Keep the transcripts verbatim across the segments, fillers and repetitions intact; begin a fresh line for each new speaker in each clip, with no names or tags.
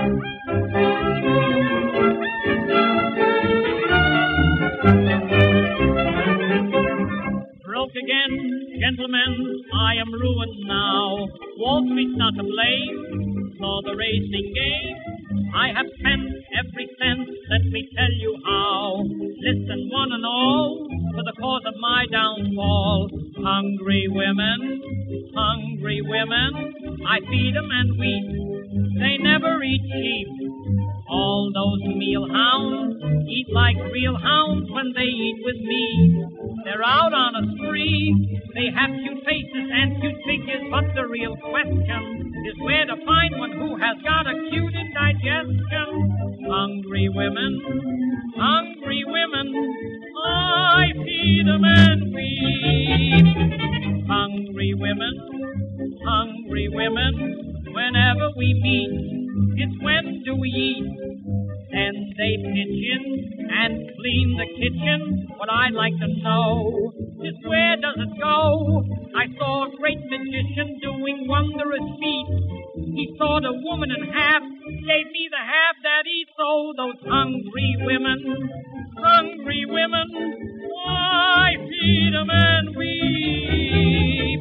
Broke again, gentlemen, I am ruined now. Wall Street's not to blame for the racing game. I have spent every cent, let me tell you how. Listen, one and all, to the cause of my downfall. Hungry women, hungry women, I feed them and weep. They never eat cheap. All those meal hounds eat like real hounds when they eat with me. They're out on a spree. They have cute faces and cute figures, but the real question is where to find one who has got a cute indigestion. Hungry women, hungry women, I feed them and weep. Hungry women, hungry women, whenever we meet, it's when do we eat? Then they pitch in and clean the kitchen. What I'd like to know is where does it go? I saw a great magician doing wondrous feats. He sawed a woman in half, gave me the half that he sold. Those hungry women, hungry women, why feed them and weep?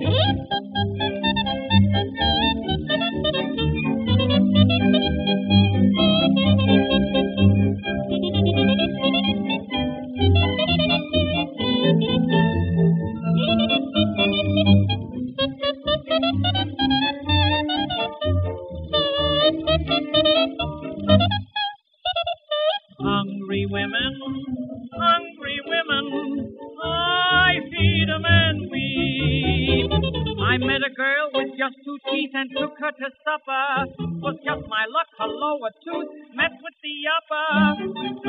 Hungry women, hungry women, I feed them and weep. I met a girl with just two teeth and took her to supper. Was just my luck, hello, a tooth met with the upper.